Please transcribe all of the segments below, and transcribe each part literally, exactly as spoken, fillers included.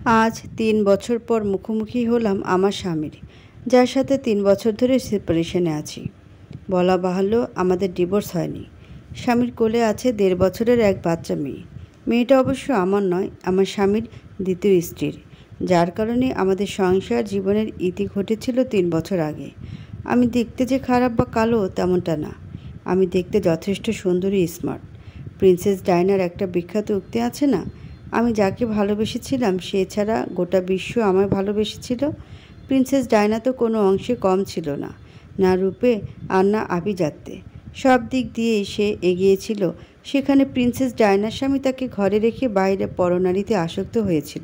আজ তিন বছর পর মুখোমুখি হলাম আমার স্বামীর, যার সাথে তিন বছর ধরে সেপারেশনে আছি। বলা বাহুল্য, আমাদের ডিভোর্স হয়নি। স্বামীর কোলে আছে দেড় বছরের এক বাচ্চা মেয়ে। মেয়েটা অবশ্য আমার নয়, আমার স্বামীর দ্বিতীয় স্ত্রীর, যার কারণে আমাদের সংসার জীবনের ইতি ঘটেছিল তিন বছর আগে। আমি দেখতে যে খারাপ বা কালো তেমনটা না, আমি দেখতে যথেষ্ট সুন্দরী, স্মার্ট। প্রিন্সেস ডায়নার একটা বিখ্যাত উক্তি আছে না, আমি যাকে ভালোবেসেছিলাম সে ছাড়া গোটা বিশ্ব আমায় ভালোবেসেছিল। প্রিন্সেস ডায়না তো কোনো অংশে কম ছিল না, না রূপে আর না আভিজাত্যে। সব দিক দিয়েই সে এগিয়েছিল। সেখানে প্রিন্সেস ডায়নার স্বামী তাকে ঘরে রেখে বাইরে পরনারীতে আসক্ত হয়েছিল।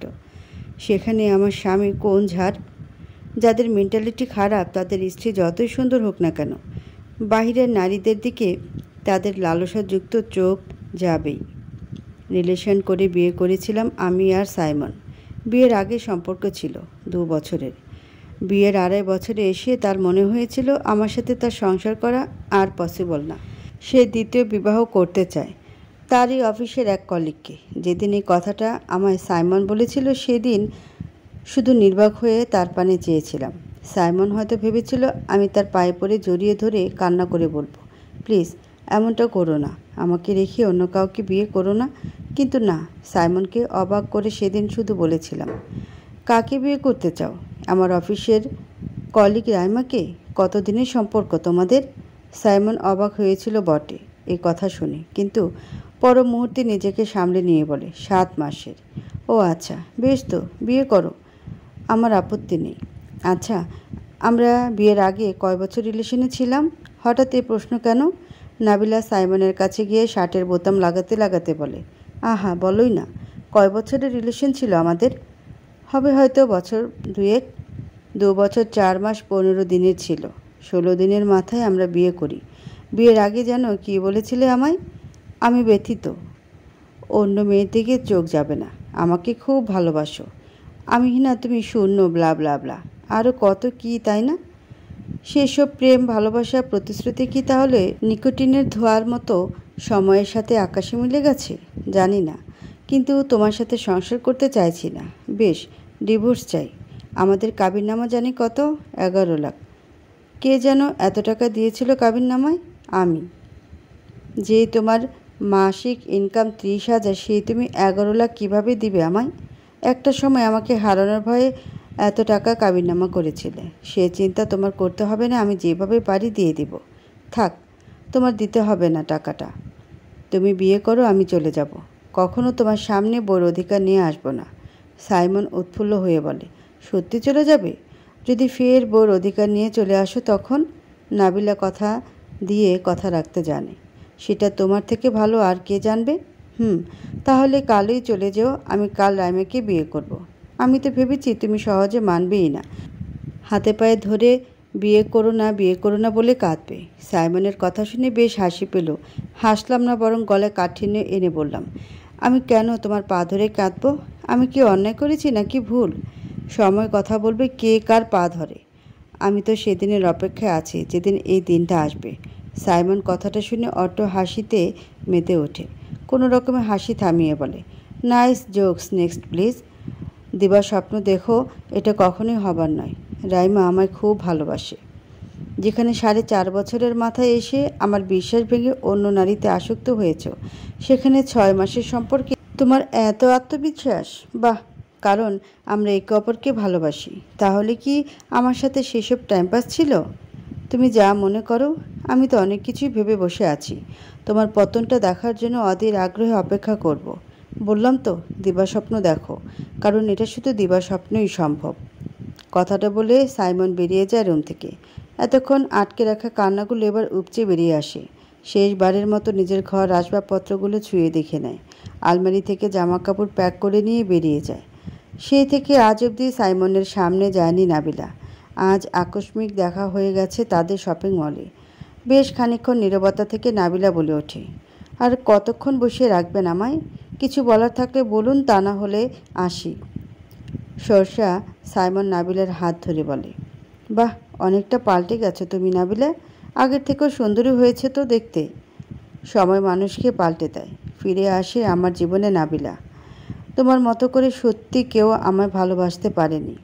সেখানে আমার স্বামী কোন ঝাড়? যাদের মেন্টালিটি খারাপ তাদের স্ত্রী যতই সুন্দর হোক না কেন, বাহিরের নারীদের দিকে তাদের লালসাযুক্ত চোখ যাবেই। রিলেশন করে বিয়ে করেছিলাম আমি আর সাইমন। বিয়ের আগে সম্পর্ক ছিল দু বছরের। বিয়ের আড়াই বছরে এসে তার মনে হয়েছিল আমার সাথে তার সংসার করা আর পসিবল না। সে দ্বিতীয় বিবাহ করতে চায় তারই অফিসের এক কলিগকে। যেদিন এই কথাটা আমায় সাইমন বলেছিল সেদিন শুধু নির্বাক হয়ে তার পানে চেয়েছিলাম। সাইমন হয়তো ভেবেছিল আমি তার পায়ে পড়ে জড়িয়ে ধরে কান্না করে বলবো, প্লিজ এমনটা করো না, আমাকে রেখে অন্য কাউকে বিয়ে করো না। কিন্তু না, সাইমনকে অবাক করে সেদিন শুধু বলেছিলাম, কাকে বিয়ে করতে চাও? আমার অফিসের কলিগ রাইমাকে? কতদিনের সম্পর্ক তোমাদের? সাইমন অবাক হয়েছিল বটে এই কথা শুনে, কিন্তু পর মুহূর্তে নিজেকে সামলে নিয়ে বলে, সাত মাসের। ও আচ্ছা, বেশ তো, বিয়ে করো, আমার আপত্তি নেই। আচ্ছা, আমরা বিয়ের আগে কয় বছর রিলেশনে ছিলাম? হঠাৎ এই প্রশ্ন কেন? নাবিলা সাইমনের কাছে গিয়ে শার্টের বোতাম লাগাতে লাগাতে বলে, আহা বলোই না, কয় বছরের রিলেশন ছিল আমাদের? হবে হয়তো বছর দুয়েক। দু বছর চার মাস পনেরো দিনের ছিল। ষোলো দিনের মাথায় আমরা বিয়ে করি। বিয়ের আগে যেন কি বলেছিলে আমায়? আমি ব্যথিত, অন্য মেয়ের দিকে চোখ যাবে না, আমাকে খুব ভালোবাসো, আমি না তুমি শূন্য, ব্লা ব্লা ব্লা, আরও কত কি, তাই না? সেসব প্রেম ভালোবাসা প্রতিশ্রুতি কি তাহলে নিকোটিনের ধোঁয়ার মতো সময়ের সাথে আকাশে মিলে গেছে? জানি না, কিন্তু তোমার সাথে সংসার করতে চাইছি না। বেশ, ডিভোর্স চাই। আমাদের কাবিননামা জানি কত? এগারো লাখ। কে যেন এত টাকা দিয়েছিল কাবিননামায়? আমি। যে তোমার মাসিক ইনকাম ত্রিশ হাজার, সেই তুমি এগারো লাখ কীভাবে দিবে আমায়? একটা সময় আমাকে হারানোর ভয়ে এত টাকা কাবিননামা করেছিলে। সে চিন্তা তোমার করতে হবে না, আমি যেভাবে পারি দিয়ে দিব। থাক, তোমার দিতে হবে না টাকাটা। তুমি বিয়ে করো, আমি চলে যাব। কখনো তোমার সামনে বউর অধিকার নিয়ে আসবো না। সাইমন উৎফুল্ল হয়ে বলে, সত্যি চলে যাবে? যদি ফের বউর অধিকার নিয়ে চলে আসো তখন? নাবিলা কথা দিয়ে কথা রাখতে জানে, সেটা তোমার থেকে ভালো আর কে জানবে? হুম, তাহলে কালই চলে যেও, আমি কাল রাইমাকে বিয়ে করব। আমি তো ভেবেছি তুমি সহজে মানবেই না, হাতে পায়ে ধরে বিয়ে করো না বিয়ে করো না বলে কাঁদবে। সাইমনের কথা শুনে বেশ হাসি পেল। হাসলাম না, বরং গলায় কাঠিন্য এনে বললাম, আমি কেন তোমার পা ধরে কাঁদবো? আমি কি অন্যায় করেছি নাকি ভুল? সময় কথা বলবে কে কার পা ধরে। আমি তো সেদিনের অপেক্ষায় আছি যেদিন এই দিনটা আসবে। সাইমন কথাটা শুনে অট্ট হাসিতে মেতে ওঠে। কোনো রকমে হাসি থামিয়ে বলে, নাইস জোকস, নেক্সট প্লিজ। দিবা স্বপ্ন দেখো, এটা কখনোই হবার নয়। রাইমা আমায় খুব ভালোবাসে। যেখানে সাড়ে চার বছরের মাথায় এসে আমার বিশ্বাস ভেঙে অন্য নারীতে আসক্ত হয়েছ, সেখানে ছয় মাসের সম্পর্কে তোমার এত আত্মবিশ্বাস? বাহ, কারণ আমরা একে অপরকে ভালোবাসি। তাহলে কি আমার সাথে সেসব টাইম পাস ছিল? তুমি যা মনে করো, আমি তো অনেক কিছুই ভেবে বসে আছি। তোমার পতনটা দেখার জন্য অধীর আগ্রহে অপেক্ষা করব। বললাম তো, দিবাস্বপ্ন দেখো, কারণ এটা শুধু দিবাস্বপ্নই সম্ভব। কথাটা বলে সাইমন বেরিয়ে যায় রুম থেকে। এতক্ষণ আটকে রাখা কান্নাগুলো এবার উপচে বেরিয়ে আসে। শেষবারের মতো নিজের ঘর আসবাবপত্রগুলো ছুঁয়ে দেখে নেয়। আলমারি থেকে জামা কাপড় প্যাক করে নিয়ে বেরিয়ে যায়। সেই থেকে আজ অবধি সাইমনের সামনে যায়নি নাবিলা। আজ আকস্মিক দেখা হয়ে গেছে তাদের শপিং মলে। বেশ খানিকক্ষণ নীরবতা থেকে নাবিলা বলে ওঠে, আর কতক্ষণ বসিয়ে রাখবেন আমায়? কিছু বলার থাকলে বলুন, তা না হলে আসি। সরষা সাইমন নাবিলার হাত ধরে বলে, বাহ, অনেকটা পাল্টে গেছো তুমি নাবিলা, আগের থেকেও সুন্দরী হয়েছে তো দেখতে। সময় মানুষকে পাল্টে দেয়। ফিরে আসে আমার জীবনে নাবিলা। তোমার মতো করে সত্যি কেউ আমায় ভালোবাসতে পারেনি।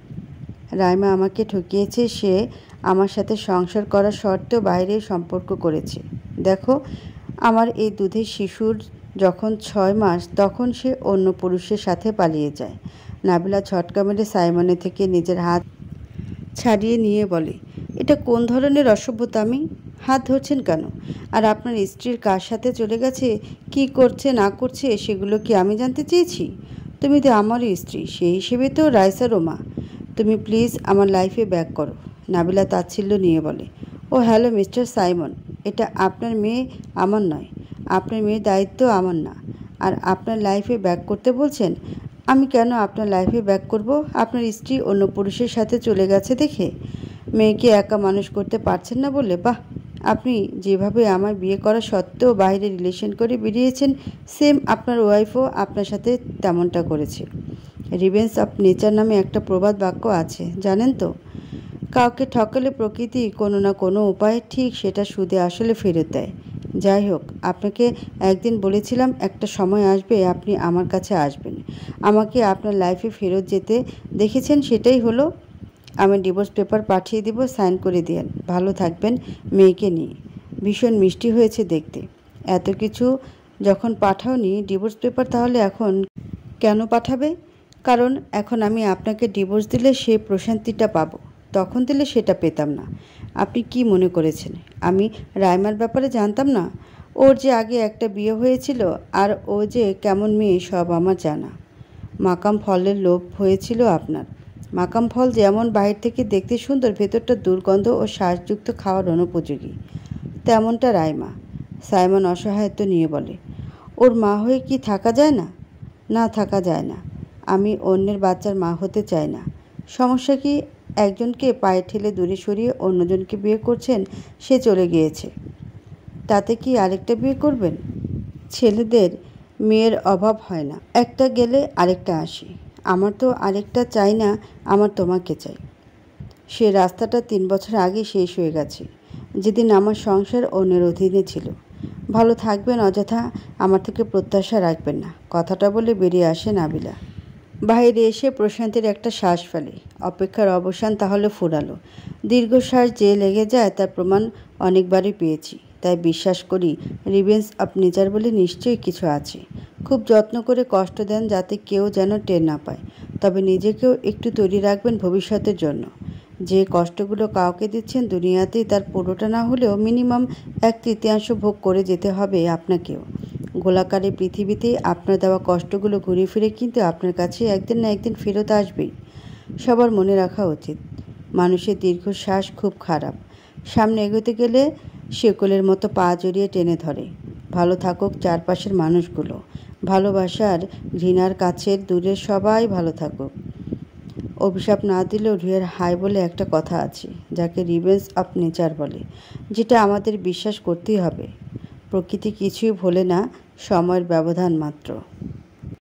রাইমা আমাকে ঠকিয়েছে। সে আমার সাথে সংসার করা সত্ত্বেও বাইরে সম্পর্ক করেছে। দেখো, আমার এই দুধের শিশুর যখন ছয় মাস তখন সে অন্য পুরুষের সাথে পালিয়ে যায়। নাবিলা ঝটকা মেরে সাইমনের থেকে নিজের হাত ছাড়িয়ে নিয়ে বলে, এটা কোন ধরনের অসভ্যতা? আমি হাত ধরছেন কেন? আর আপনার স্ত্রীর কার সাথে চলে গেছে, কি করছে না করছে সেগুলো কি আমি জানতে চেয়েছি? তুমি তো আমারই স্ত্রী, সেই হিসেবে তো রাইসা রোমা। তুমি প্লিজ আমার লাইফে ব্যাক করো। নাবিলা তাচ্ছিল্য নিয়ে বলে, ও হ্যালো মিস্টার সাইমন, এটা আপনার মেয়ে, আমার নয়। আপনার মেয়ের দায়িত্ব আমার না। আর আপনার লাইফে ব্যাক করতে বলছেন? আমি কেন আপনার লাইফে ব্যাক করব? আপনার স্ত্রী অন্য পুরুষের সাথে চলে গেছে দেখে মেয়েকে একা মানুষ করতে পারছেন না বলে? বাহ, আপনি যেভাবে আমার বিয়ে করা সত্ত্বেও বাইরে রিলেশন করে বেরিয়েছেন, সেম আপনার ওয়াইফও আপনার সাথে তেমনটা করেছে। রিভেঞ্জ অফ নেচার নামে একটা প্রবাদ বাক্য আছে, জানেন তো? কাউকে ঠকালে প্রকৃতি কোনো না কোনো উপায়ে ঠিক সেটা সুদে আসলে ফেরত দেয়। যাই হোক, আপনাকে একদিন বলেছিলাম একটা সময় আসবে আপনি আমার কাছে আসবেন, আমাকে আপনার লাইফে ফেরত যেতে দেখেছেন, সেটাই হলো। আমি ডিভোর্স পেপার পাঠিয়ে দিব, সাইন করে দিয়েন। ভালো থাকবেন মেয়েকে নিয়ে। ভীষণ মিষ্টি হয়েছে দেখতে। এত কিছু যখন পাঠাওনি ডিভোর্স পেপার, তাহলে এখন কেন পাঠাবে? কারণ এখন আমি আপনাকে ডিভোর্স দিলে সে প্রশান্তিটা পাবো, তখন দিলে সেটা পেতাম না। আপনি কি মনে করেছেন আমি রাইমার ব্যাপারে জানতাম না? ওর যে আগে একটা বিয়ে হয়েছিল আর ও যে কেমন মেয়ে সব আমার জানা। মাকাম ফলের লোভ হয়েছিল আপনার। মাকাম ফল যেমন বাইরে থেকে দেখতে সুন্দর, ভেতরটা দুর্গন্ধ ও শ্বাসযুক্ত খাওয়ার অনুপযোগী, তেমনটা রাইমা। সাইমন অসহায়ত্ব নিয়ে বলে, ওর মা হয়ে কি থাকা যায় না? না, থাকা যায় না। আমি অন্যের বাচ্চার মা হতে চাই না। সমস্যা কি? একজনকে পায়ে ঠেলে দূরে সরিয়ে অন্যজনকে বিয়ে করছেন, সে চলে গিয়েছে, তাতে কি আরেকটা বিয়ে করবেন? ছেলেদের মেয়ের অভাব হয় না, একটা গেলে আরেকটা আসে। আমার তো আরেকটা চাই না, আমার তোমাকে চাই। সে রাস্তাটা তিন বছর আগে শেষ হয়ে গেছে, যেদিন আমার সংসার অন্যের অধীনে ছিল। ভালো থাকবেন, অযথা আমার থেকে প্রত্যাশা রাখবেন না। কথাটা বলে বেরিয়ে আসে নাবিলা। বাইরে এসে প্রশান্তির একটা শ্বাস ফেলে। অপেক্ষার অবসান তাহলে ফুরালো। দীর্ঘশ্বাস যে লেগে যায় তার প্রমাণ অনেকবারই পেয়েছি, তাই বিশ্বাস করি রিভেঞ্জ অফ নেচার বলে নিশ্চয়ই কিছু আছে। খুব যত্ন করে কষ্ট দেন যাতে কেউ যেন টের না পায়, তবে নিজেকেও একটু তৈরি রাখবেন ভবিষ্যতের জন্য। যে কষ্টগুলো কাউকে দিচ্ছেন দুনিয়াতেই তার পুরোটা না হলেও মিনিমাম এক তৃতীয়াংশ ভোগ করে যেতে হবে আপনাকেও। গোলাকারে পৃথিবীতেই আপনার দেওয়া কষ্টগুলো ঘুরে ফিরে কিন্তু আপনার কাছে একদিন না একদিন ফেরত আসবেই। সবার মনে রাখা উচিত, মানুষের দীর্ঘশ্বাস খুব খারাপ। সামনে এগোতে গেলে শেকলের মতো পা জড়িয়ে টেনে ধরে। ভালো থাকুক চারপাশের মানুষগুলো, ভালোবাসার ঘৃণার কাছের দূরের সবাই ভালো থাকুক। অভিশাপ না দিলেও রুহের হাই বলে একটা কথা আছে, যাকে রিভেঞ্জ অফ নেচার বলে, যেটা আমাদের বিশ্বাস করতেই হবে। প্রকৃতি কিছুই ভোলে না, সময়ের ব্যবধান মাত্র।